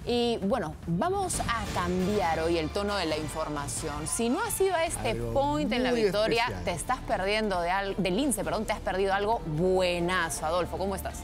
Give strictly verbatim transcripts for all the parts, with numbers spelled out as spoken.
Y bueno, vamos a cambiar hoy el tono de la información. Si no has ido a este algo point en la victoria, especial. te estás perdiendo de al, del Lince, perdón, te has perdido algo buenazo. Adolfo, ¿cómo estás?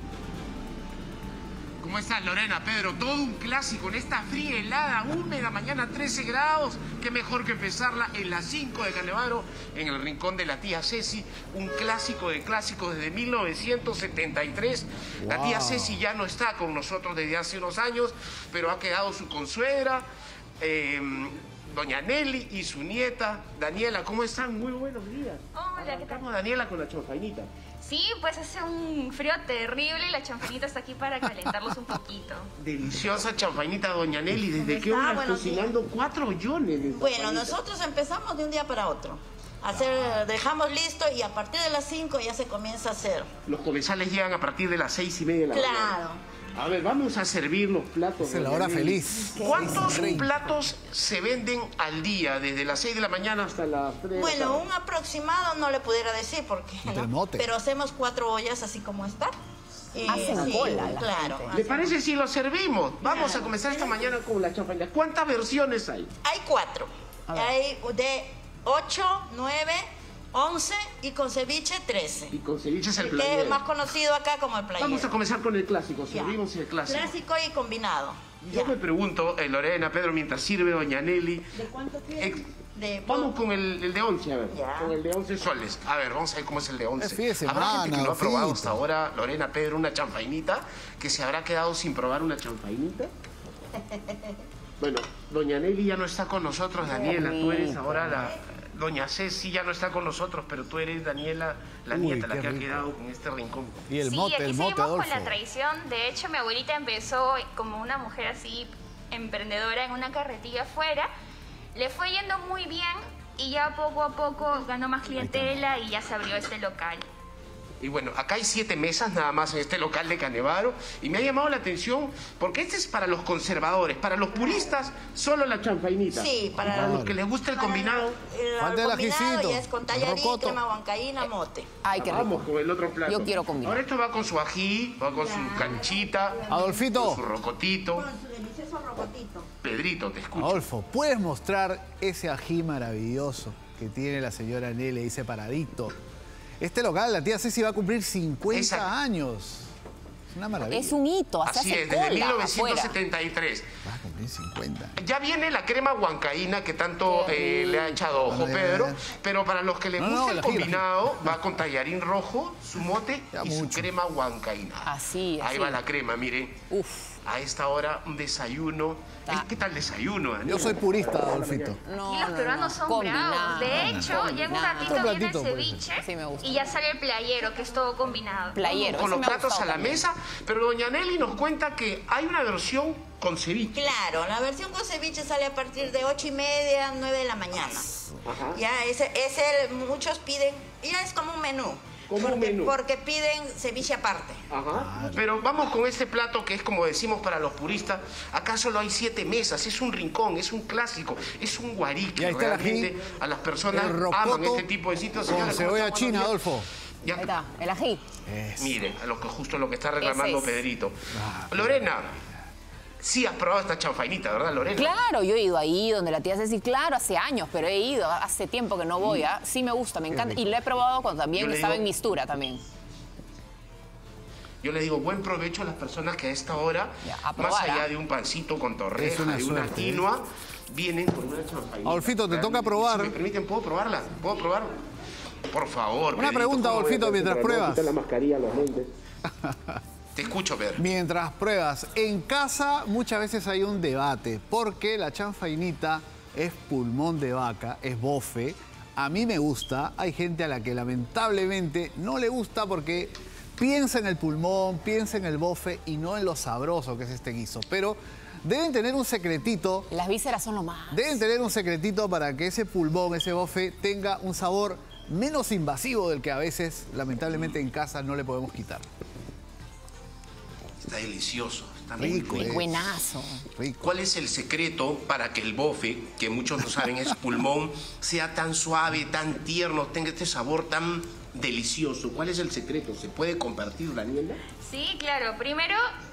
¿Cómo estás, Lorena? Pedro, todo un clásico en esta fría, helada, húmeda, mañana trece grados. Qué mejor que empezarla en las cinco de Canevaro, en el rincón de la tía Ceci. Un clásico de clásicos desde mil novecientos setenta y tres. Wow. La tía Ceci ya no está con nosotros desde hace unos años, pero ha quedado su consuegra, eh, doña Nelly y su nieta, Daniela. ¿Cómo están? Muy buenos días. Hola, ¿qué tal? Daniela con la chanfainita. Sí, pues hace un frío terrible y la chanfainita está aquí para calentarlos un poquito. Deliciosa chanfainita, doña Nelly. ¿Desde qué hora bueno, cocinando sí. cuatro ollones? De bueno, nosotros empezamos de un día para otro. Hacer, ah. Dejamos listo y a partir de las cinco ya se comienza a hacer. Los comensales llegan a partir de las seis y media de la mañana. Claro. A ver, vamos a servir los platos. Es la hora feliz. ¿Cuántos platos se venden al día, desde las seis de la mañana hasta las tres? Bueno, un aproximado no le pudiera decir porque no, pero hacemos cuatro ollas así como está. Eh, Hacen sí, cola. Claro. ¿Le parece si lo servimos? Vamos claro. a comenzar esta mañana con la chanfainita. ¿Cuántas versiones hay? Hay cuatro. Hay de ocho, nueve... once y con ceviche trece. Y con ceviche es el playero. Que es más conocido acá como el playero. Vamos a comenzar con el clásico, servimos el clásico. Clásico y combinado. Yo ya. me pregunto, eh, Lorena, Pedro, mientras sirve doña Nelly. ¿De cuánto tiene? Eh, de, vamos con el, el de once, a ver. Ya. Con el de once soles. A ver, vamos a ver cómo es el de once. Fíjese, habrá mana, gente que no ha probado finito. hasta ahora, Lorena, Pedro, una chanfainita, que se habrá quedado sin probar una chanfainita. Bueno, doña Nelly ya no está con nosotros, Daniela, tú eres ahora la... Doña Ceci ya no está con nosotros, pero tú eres, Daniela, la Uy, nieta, la que rico. ha quedado con este rincón. Y el sí, mote, aquí el seguimos mote, Adolfo. con la tradición. De hecho, mi abuelita empezó como una mujer así, emprendedora, en una carretilla afuera. Le fue yendo muy bien y ya poco a poco ganó más clientela y ya se abrió este local. Y bueno, acá hay siete mesas nada más en este local de Canevaro. Y me ha llamado la atención porque este es para los conservadores. Para los puristas, solo la chanfainita. Sí, para, para los que les gusta el combinado. El, el combinado ya es con tallarín, crema huancaína, mote. Ay, qué rico. Vamos con el otro plato. Yo quiero combinar. Ahora esto va con su ají, va con ya. su canchita. Adolfito. Con su rocotito. Con su delicioso rocotito. Pedrito, te escucho. Adolfo, ¿puedes mostrar ese ají maravilloso que tiene la señora Nelly ahí separadito? Este local, la tía Ceci va a cumplir cincuenta Esa... años. Es una maravilla. Es un hito. Así es, desde mil novecientos setenta y tres. Va a cumplir cincuenta. Ya viene la crema huancaína que tanto eh, le ha echado ojo ver, Pedro. ver. Pero para los que les no, gusta no, el la combinado, va con tallarín rojo, su mote ya y mucho. su crema huancaína. Así es. Ahí va la crema, miren. Uf. A esta hora, un desayuno. Ah. ¿Qué tal desayuno, Daniel? Yo soy purista, Adolfito. No, y los peruanos no, no. son bravos. De hecho, combinado. ya en un ratito un viene el platito, ceviche sí, me gusta. y ya sale el playero, que es todo combinado. Playero. Con los platos a la también. mesa. Pero doña Nelly nos cuenta que hay una versión con ceviche. Claro, la versión con ceviche sale a partir de ocho y media, nueve de la mañana. Ajá. Ya, ese, ese muchos piden, ya es como un menú. Como porque, un menú. porque piden ceviche aparte. Ajá. Pero vamos con este plato que es como decimos para los puristas. Acá solo hay siete mesas, es un rincón, es un clásico, es un guarique. Realmente a las personas aman este tipo de sitios. Con Señores, cebolla china, Adolfo. Ya. Ahí está, el ají. Eso. Mire, a lo que, justo lo que está reclamando es. Pedrito. Ah, Lorena, sí has probado esta chanfainita, ¿verdad, Lorena? Claro, yo he ido ahí donde la tía Ceci, claro, hace años, pero he ido, hace tiempo que no voy, ¿eh? Sí me gusta, me encanta. Y lo he probado cuando también estaba digo, en Mistura también. Yo le digo buen provecho a las personas que a esta hora, ya, a probar, más allá ¿eh? de un pancito con torreja, una de una suerte, quinoa, ¿eh? vienen con una chanfainita. Adolfito, te toca probar. Si me permiten, ¿puedo probarla? ¿Puedo probar? Por favor. Una Pedrito, pregunta, Adolfito, mientras pruebas. La mascarilla, los lentes. Te escucho, Pedro. Mientras pruebas, en casa muchas veces hay un debate, porque la chanfainita es pulmón de vaca, es bofe. A mí me gusta, hay gente a la que lamentablemente no le gusta porque piensa en el pulmón, piensa en el bofe y no en lo sabroso que es este guiso. Pero deben tener un secretito. Las vísceras son lo más. Deben tener un secretito para que ese pulmón, ese bofe, tenga un sabor menos invasivo del que a veces, lamentablemente, en casa no le podemos quitar. Está delicioso, está rico, muy rico. Buenazo. Rico. ¿Cuál es el secreto para que el bofe, que muchos no saben es pulmón, sea tan suave, tan tierno, tenga este sabor tan delicioso? ¿Cuál es el secreto? ¿Se puede compartir, Daniela? Sí, claro. Primero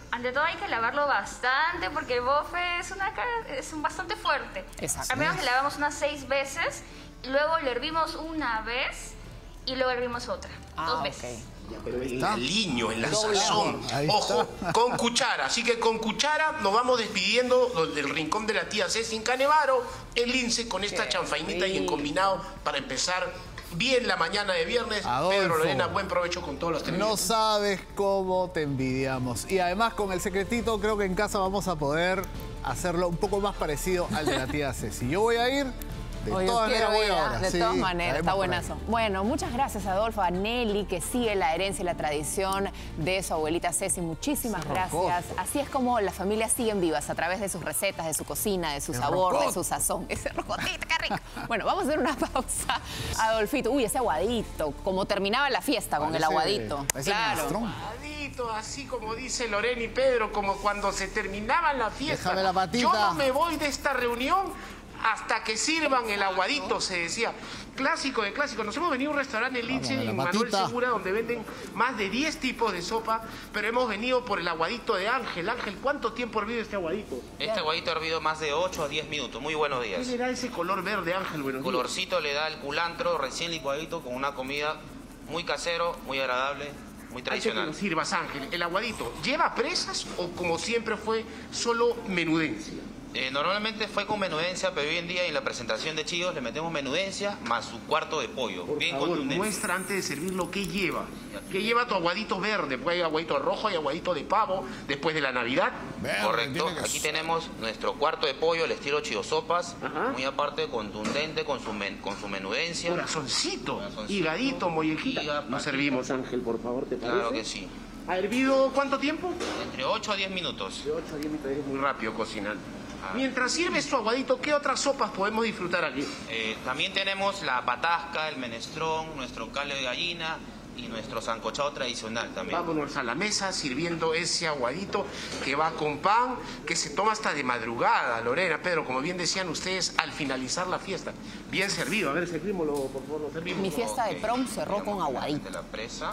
ante todo hay que lavarlo bastante porque el bofe es, una, es un bastante fuerte. Exacto. Al menos le lavamos unas seis veces, luego lo hervimos una vez y luego hervimos otra, Ah, dos ok. veces. Pero en el aliño, en la Doble sazón. Ahí Ojo, está. con cuchara. Así que con cuchara nos vamos despidiendo del rincón de la tía Ceci en Canevaro, el lince con esta Qué chanfainita y en rico. combinado para empezar bien la mañana de viernes. Adolfo. Pedro, Lorena, buen provecho con todos los No televidentes. sabes cómo te envidiamos. Y además con el secretito creo que en casa vamos a poder hacerlo un poco más parecido al de la tía Ceci. Yo voy a ir, de Oye, todas quiero maneras voy ir, ¿ah? ahora. De Sí, todas maneras, caemos está por ahí. buenazo. Bueno, muchas gracias, Adolfo, a Nelly, que sigue la herencia y la tradición de su abuelita Ceci. Muchísimas Ese gracias. rocoto. Así es como las familias siguen vivas, a través de sus recetas, de su cocina, de su El sabor, de rocoto. su sazón. Ese rocotito, qué rico. Bueno, vamos a hacer una pausa. Adolfito, uy, ese aguadito, como terminaba la fiesta con el Parece- aguadito. parece Claro. minestrón. Aguadito, así como dice Lorena y Pedro, como cuando se terminaba la fiesta. Déjame la patita. Yo no me voy de esta reunión hasta que sirvan el aguadito, se decía. Clásico de clásico. Nos hemos venido a un restaurante en Lince, Vamos, la en Manuel patita. Segura, donde venden más de diez tipos de sopa, pero hemos venido por el aguadito de Ángel. Ángel, ¿cuánto tiempo ha hervido este aguadito? Este aguadito ha hervido más de ocho a diez minutos. Muy buenos ¿Qué días. le da ese color verde, Ángel? Buenos El días. colorcito le da el culantro recién licuadito con una comida muy casero, muy agradable, muy Antes que tradicional. nos sirvas, Ángel, ¿el aguadito lleva presas o como siempre fue solo menudencia? Eh, normalmente fue con menudencia, pero hoy en día en la presentación de Chillos le metemos menudencia más su cuarto de pollo. Por bien favor, contundente. muestra antes de servirlo qué lleva. ¿Qué lleva tu aguadito verde? Pues hay aguadito rojo, hay aguadito de pavo, después de la Navidad. Verde, Correcto. tiene que Aquí ser. tenemos nuestro cuarto de pollo, el estilo Chillos Sopas, Ajá. muy aparte, contundente con su, men- con su menudencia. Corazoncito, Corazoncito. higadito, mollejita. Higa, Nos patita. servimos, Ángel, por favor, ¿te parece? Claro que sí. ¿Ha hervido cuánto tiempo? Entre ocho a diez minutos. De ocho a diez minutos, es muy rápido cocinar. Ah. Mientras sirves tu aguadito, ¿qué otras sopas podemos disfrutar aquí? Eh, también tenemos la patasca, el menestrón, nuestro caldo de gallina y nuestro sancochado tradicional también. Vámonos a la mesa sirviendo ese aguadito que va con pan, que se toma hasta de madrugada, Lorena, Pedro, como bien decían ustedes, al finalizar la fiesta. Bien servido. A ver, servímoslo, por favor, lo servimos. Mi fiesta de Ok. prom cerró con Tenemos aguadito. De la presa.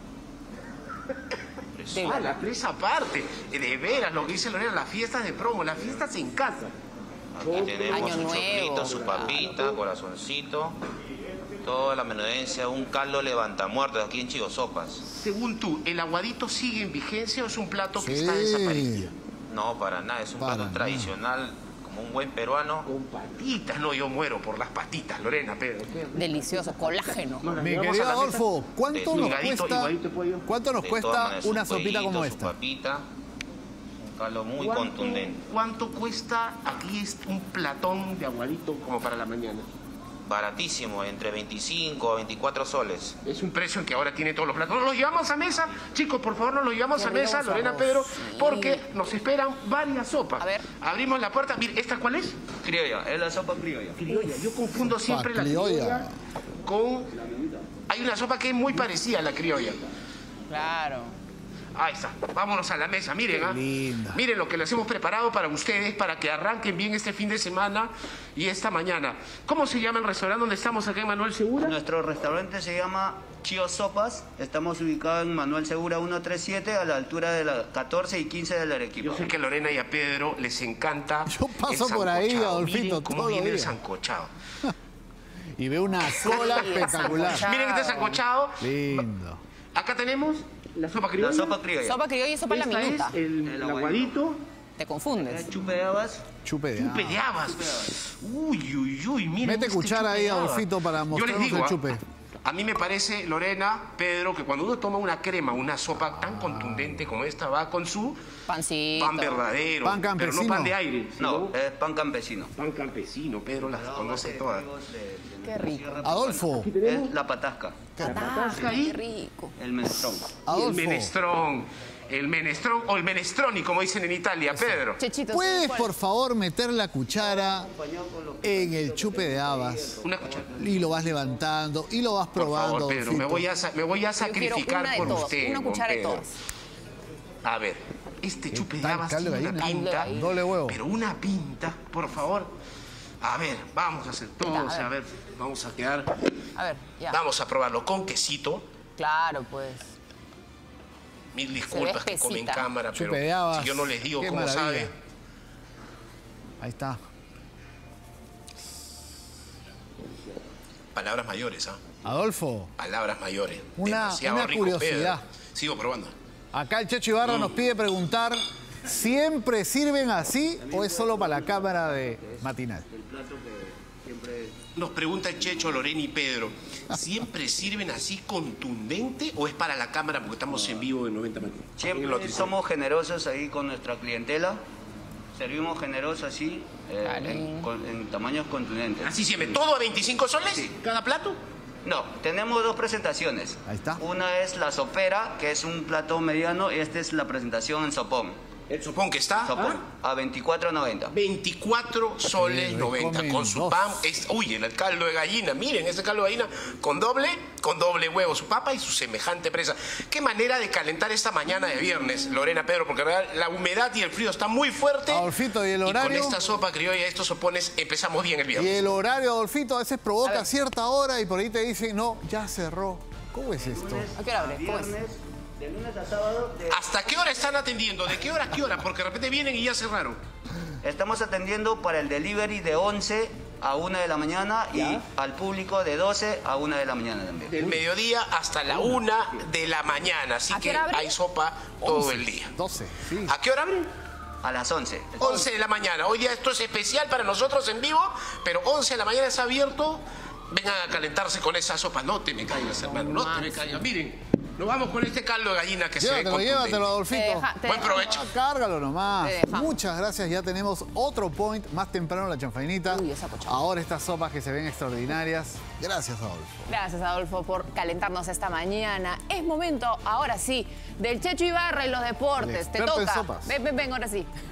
De Ah, la presa aparte. De veras, lo que dice Lorena, las fiestas de promo, las fiestas en casa. Aquí tenemos Año su nuevo, choclito, su claro. papita, corazoncito. Toda la menudencia, un caldo levantamuertos aquí en Chillos Sopas. Según tú, ¿el aguadito sigue en vigencia o es un plato que Sí. está desaparecido? No, para nada, es un Para plato nada. tradicional, como un buen peruano. Con patitas, no, yo muero por las patitas, Lorena, Pedro. ¿Qué? Delicioso, colágeno. Nos las Mi llevamos querido a la mesa. Adolfo, ¿cuánto De nos higadito, cuesta, higadito de pollo. ¿cuánto nos De todas cuesta maneras, una su sopita como pollito, esta? Su papita, un caldo muy ¿Cuánto- contundente. ¿Cuánto cuesta aquí es un platón de aguadito como para la mañana? Baratísimo, entre veinticinco a veinticuatro soles. Es un precio en que ahora tiene todos los platos. Nos los llevamos a mesa. Chicos, por favor, nos los llevamos Qué a mesa, rico Lorena, sabor. Pedro, Sí. porque nos esperan varias sopas. A ver. Abrimos la puerta. Mire, ¿esta cuál es? Criolla, es la sopa criolla. Criolla. Yo confundo siempre la criolla. criolla con... Hay una sopa que es muy parecida a la criolla. Claro. Ahí está. Vámonos a la mesa. Miren, Qué ¿ah? linda. Miren lo que les hemos preparado para ustedes, para que arranquen bien este fin de semana y esta mañana. ¿Cómo se llama el restaurante donde estamos acá en Manuel Segura? Nuestro restaurante se llama Chillos Sopas. Estamos ubicados en Manuel Segura ciento treinta y siete, a la altura de la catorce y quince del Arequipa. Yo sé que a Lorena y a Pedro les encanta. Yo paso el por ahí, sancochado. Adolfito, Miren cómo todos los viene el días. sancochado. Y veo una cola espectacular. sancochado. Miren este sancochado. Lindo. Acá tenemos la sopa criolla. La sopa criolla. Sopa criolla y sopa a la Esta minuta. es el, El el aguadito. Te confundes. El chupe de habas. Chupe de Chupe agua. de habas. Uy, uy, uy. Miren Mete este cuchara chupe ahí, de habas. Adolfito, para Yo les mostrarnos digo, el ¿ah? chupe. A mí me parece, Lorena, Pedro, que cuando uno toma una crema, una sopa tan contundente como esta, va con su Pancito. pan verdadero. Pan pero no campesino. pan de aire. No, sino es pan campesino. pan campesino. Pedro las conoce todas. Qué rico. Adolfo, Es la patasca, Patasca, ahí. qué rico. el menestrón. Y el Adolfo, menestrón. El menestrón o el menestroni, como dicen en Italia, Pedro. Chechito, ¿puedes ¿cuál? por favor meter la cuchara en el chupe de habas? Una cuchara. Y lo vas levantando y lo vas Por probando. favor, Pedro, me Adolfito. voy a, sa- me voy a Yo quiero sacrificar una de por todas, usted. una don cuchara de Pedro. todas. A ver, este chupe de tal habas caldo de tiene una gallina? pinta. Caldo de Doble huevo. Pero una pinta, por favor. A ver, vamos a hacer todos, A ver. a ver, vamos a quedar. A ver, ya. Vamos a probarlo con quesito. Claro, pues. Mil disculpas que come en cámara, pero si yo no les digo cómo sabe. Ahí está. Palabras mayores, ¿ah? ¿eh? Adolfo. Palabras mayores. Una, Demasiado una rico, curiosidad. Pedro. Sigo probando. Acá el Checho Ibarra mm. nos pide preguntar, ¿siempre sirven así o es solo para la cámara de matinal? El plato que siempre... Nos pregunta el Checho, Lorena y Pedro, ¿siempre sirven así contundente o es para la cámara porque estamos en vivo en noventa minutos? Siempre somos generosos ahí con nuestra clientela. Servimos generosos así, eh, en, con, en tamaños contundentes. ¿Así siempre? ¿Todo a veinticinco soles? Sí. ¿Cada plato? No, tenemos dos presentaciones. Ahí está. Una es la sopera, que es un plato mediano, y esta es la presentación en sopón. ¿El sopón que está? Sopón, ¿ah? a veinticuatro noventa. veinticuatro soles noventa. Con su pan, es, uy, el caldo de gallina. Miren, ese caldo de gallina con doble, con doble huevo, su papa y su semejante presa. Qué manera de calentar esta mañana de viernes, Lorena, Pedro, porque la humedad y el frío está muy fuerte. Adolfito, ¿y el horario? Y con esta sopa criolla, estos sopones, empezamos bien el viernes. Y el horario, Adolfito, a veces provoca a cierta hora y por ahí te dicen, no, ya cerró. ¿Cómo es esto? ¿A qué hora abre? ¿Cómo es? De lunes a sábado. De... ¿Hasta qué hora están atendiendo? ¿De qué hora a qué hora? Porque de repente vienen y ya cerraron. Estamos atendiendo para el delivery de once a una de la mañana ¿ya? Y al público de doce a una de la mañana también. Del mediodía hasta la una de la mañana. Así que hay sopa todo el día. doce, sí. ¿A qué hora abren? A las once. once de la mañana. Hoy día esto es especial para nosotros en vivo, pero once de la mañana está abierto. Vengan a calentarse con esa sopa. No te me caigas, hermano. No te me caigas. Miren. Nos vamos con este caldo de gallina que llévatelo, se ve contundente. Llévatelo, Adolfito. Te deja, te Buen provecho. Ah, cárgalo nomás. Muchas gracias. Ya tenemos otro point más temprano, la chanfainita. Uy, esa pochada. Ahora estas sopas que se ven extraordinarias. Gracias, Adolfo. Gracias, Adolfo, por calentarnos esta mañana. Es momento, ahora sí, del Checho Ibarra y los deportes. Te toca. Ven, ven, ven, ahora sí.